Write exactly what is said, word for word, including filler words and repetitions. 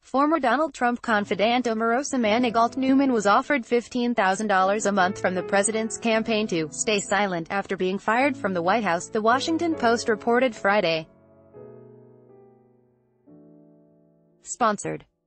Former Donald Trump confidant Omarosa Manigault Newman was offered fifteen thousand dollars a month from the president's campaign to stay silent after being fired from the White House, The Washington Post reported Friday. Sponsored